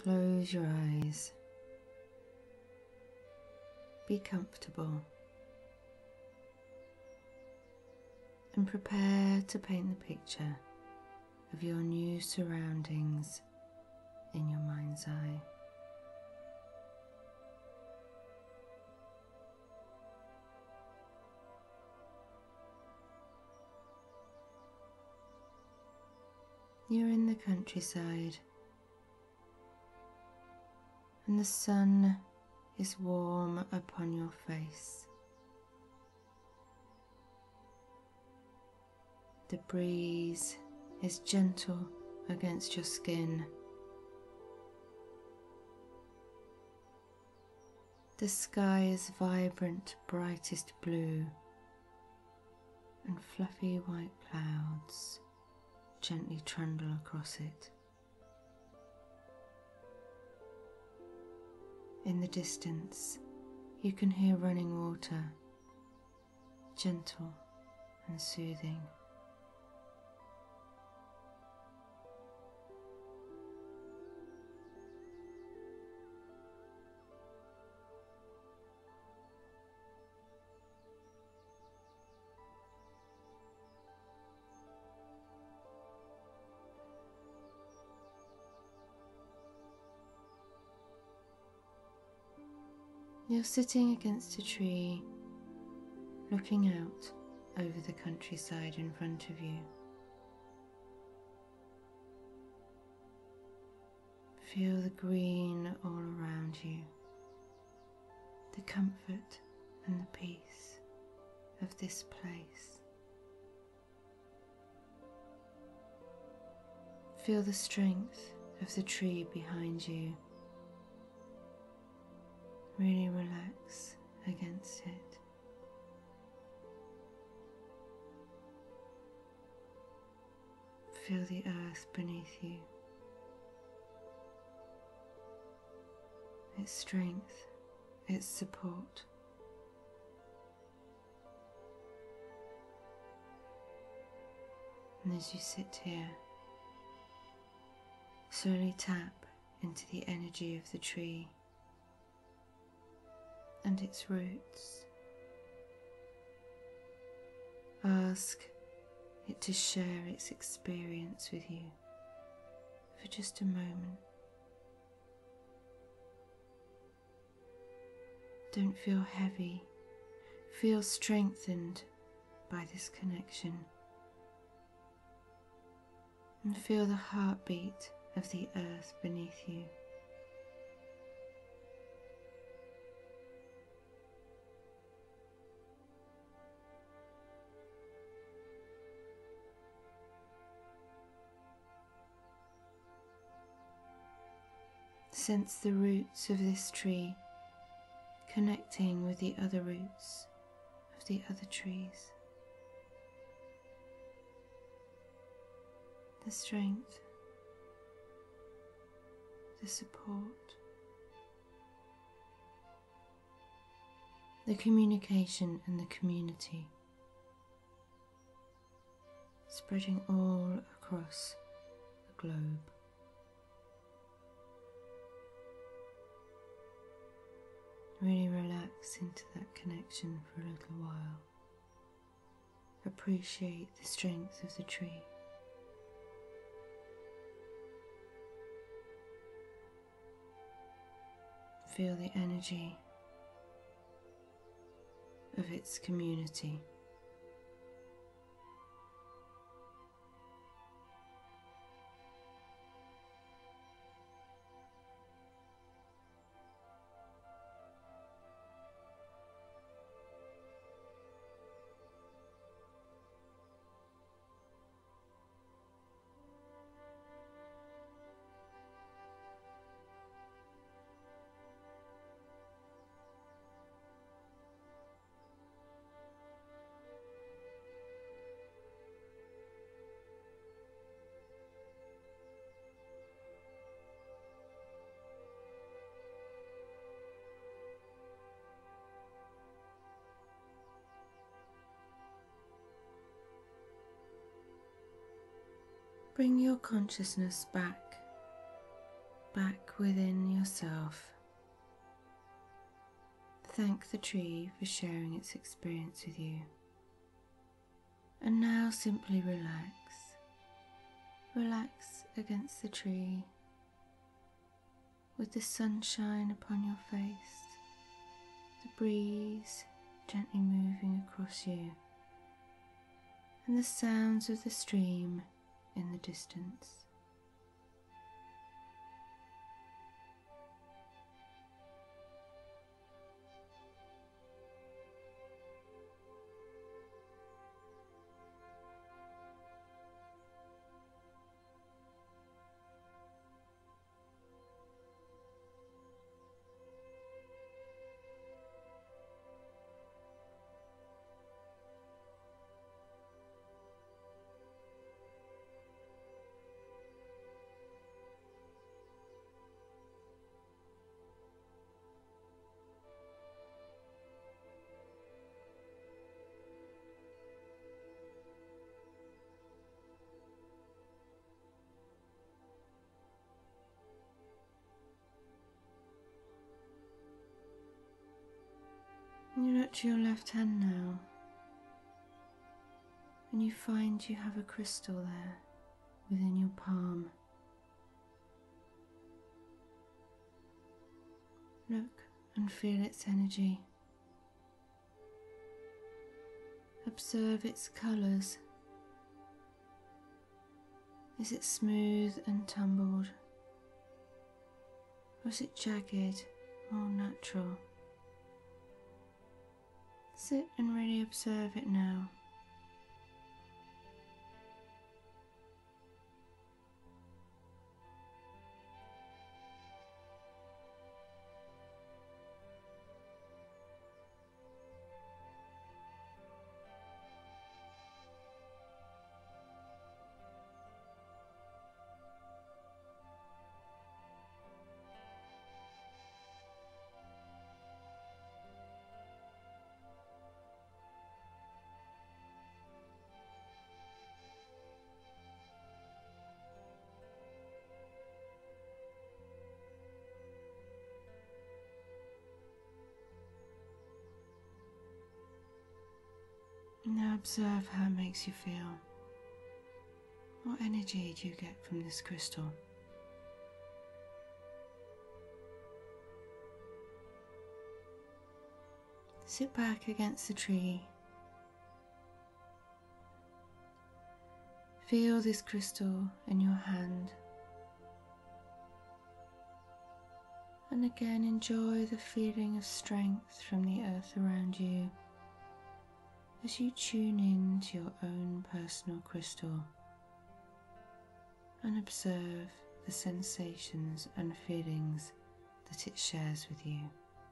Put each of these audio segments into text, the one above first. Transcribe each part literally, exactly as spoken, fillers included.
Close your eyes. Be comfortable and prepare to paint the picture of your new surroundings in your mind's eye. You're in the countryside, and the sun is warm upon your face. The breeze is gentle against your skin. The sky is vibrant, brightest blue, and fluffy white clouds gently trundle across it. In the distance, you can hear running water, gentle and soothing. You're sitting against a tree, looking out over the countryside in front of you. Feel the green all around you, the comfort and the peace of this place. Feel the strength of the tree behind you. Really relax against it. Feel the earth beneath you, its strength, its support. And as you sit here, slowly tap into the energy of the tree and its roots. Ask it to share its experience with you for just a moment. Don't feel heavy, feel strengthened by this connection, and feel the heartbeat of the earth beneath you. Sense the roots of this tree connecting with the other roots of the other trees. The strength, the support, the communication and the community, spreading all across the globe. Really relax into that connection for a little while. Appreciate the strength of the tree. Feel the energy of its community. Bring your consciousness back back within yourself. Thank the tree for sharing its experience with you. And now simply relax. Relax against the tree with the sunshine upon your face, the breeze gently moving across you, and the sounds of the stream in the distance. You look to your left hand now, and you find you have a crystal there within your palm. Look and feel its energy. Observe its colours. Is it smooth and tumbled, or is it jagged, more natural? Sit and really observe it now. Now observe how it makes you feel. What energy do you get from this crystal? Sit back against the tree. Feel this crystal in your hand. And again enjoy the feeling of strength from the earth around you as you tune in to your own personal crystal and observe the sensations and feelings that it shares with you.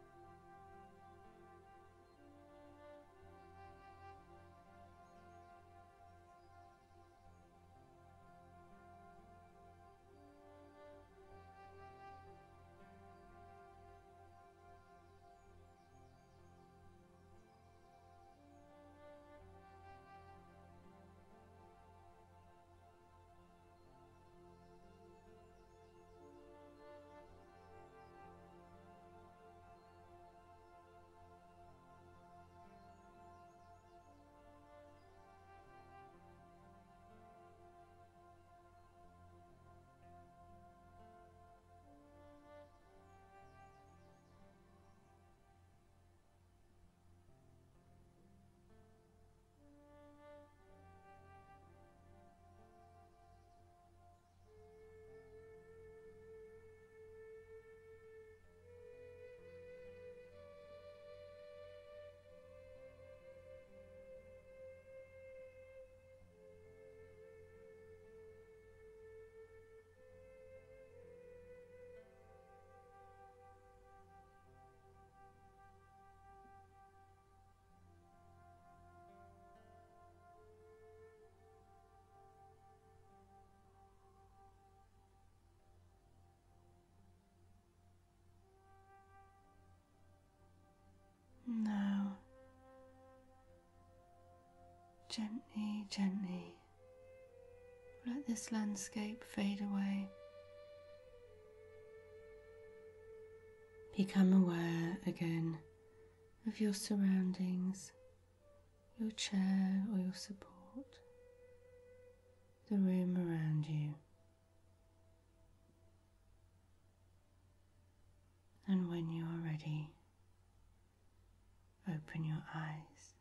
Now, gently, gently, let this landscape fade away. Become aware again of your surroundings, your chair or your support, the room around you. And when you are ready, open your eyes.